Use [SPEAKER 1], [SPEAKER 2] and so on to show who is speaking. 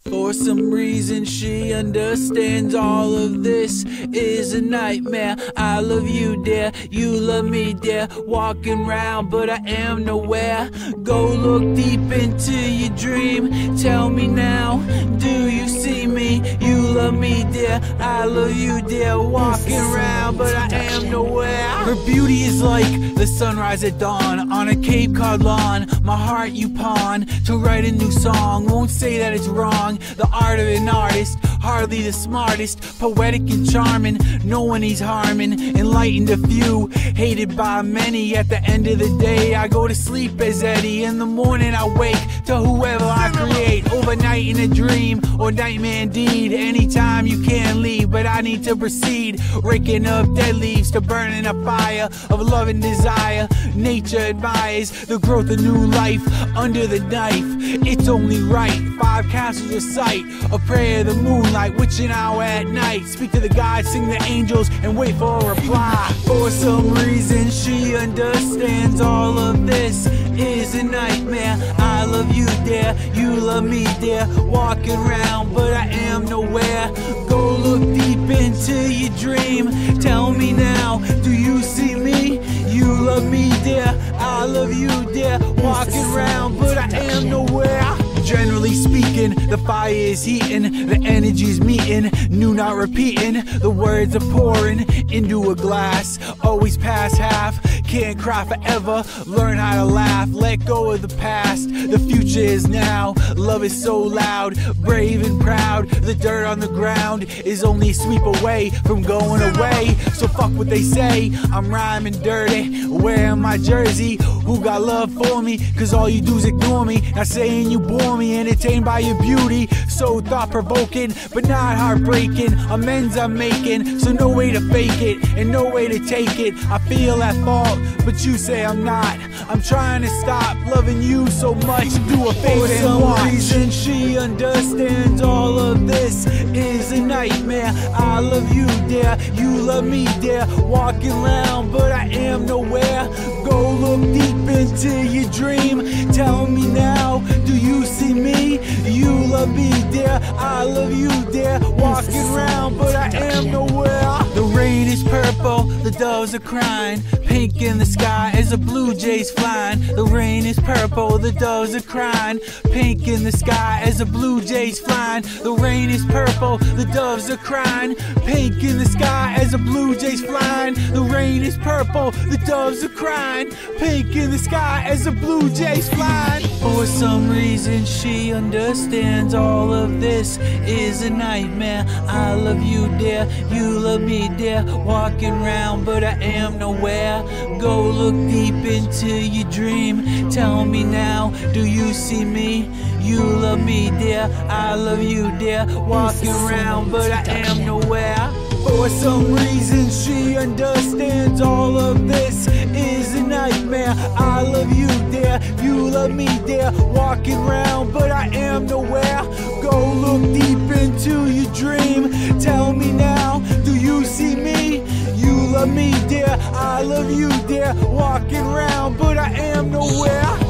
[SPEAKER 1] For some reason she understands all of this is a nightmare. I love you, dear, you love me, dear. Walking round, but I am nowhere. Go look deep into your dream. Tell me now, do you see me? You love me, dear, I love you, dear. Walking around, but I am nowhere. Her beauty is like the sunrise at dawn on a Cape Cod lawn. My heart you pawn to write a new song. Won't say that it's wrong. The art of an artist, hardly the smartest, poetic and charming. No one he's harming, enlightened a few, hated by many. At the end of the day, I go to sleep as Eddie. In the morning, I wake to whoever I create. Overnight in a dream or nightmare indeed. Anytime you can leave, but I need to proceed. Raking up dead leaves to burning a fire of love and desire. Nature admires the growth of new life under the knife. It's only right. 5 castles of sight, a prayer of the moonlight, witching hour at night. Speak to the gods, sing the angels, and wait for a reply. For some reason she understands all of this is a nightmare. I love you, dear, you love me, dear. Walking around, but I am nowhere. Go look deep into your dream. Tell me now, do you see me? You love me, dear, I love you, dear. Walking around, but I am nowhere. Generally speaking, the fire is heating, the energy's meeting, new not repeating, the words are pouring into a glass, always past half, can't cry forever, learn how to laugh, let go of the past, the future is now, love is so loud, brave and proud, the dirt on the ground is only a sweep away from going away, so fuck what they say, I'm rhyming dirty, wearing my jersey, who got love for me, cause all you do is ignore me, not saying you bore me, entertained by your beauty, so thought-provoking, but not heartbreaking, amends I'm making, so no way to fake it, and no way to take it, I feel at fault, but you say I'm not, I'm trying to stop loving you so much, do a favor and watch. For some reason she understands all of this is a nightmare, I love you, dear, you love me, dear, walking around, but I am nowhere, go look deep into your dream, tell me now, do you see me? You love me, dear, I love you, dear, walking around, but I am nowhere. The rain is purple, the doves are crying, pink in the sky as the blue jays flying. The rain is purple, the doves are crying, pink in the sky as the blue jays flying. The rain is purple, the doves are crying, pink in the sky as the blue jays flying. The rain is purple, the doves are crying, pink in the sky as the blue jays flying. For some reason she understands all of this is a nightmare. I love you, dear, you love me, dear, walking around, but I am nowhere. Go look deep into your dream. Tell me now, do you see me? You love me, dear, I love you, dear, walking around, but I am nowhere. For some reason she understands all of this is a nightmare. I love you, dear, you love me, dear, walking around, but I am nowhere. Go look deep into your dream. Tell me now, do you see me? You love me, dear, I love you, dear, walking around, but I am nowhere.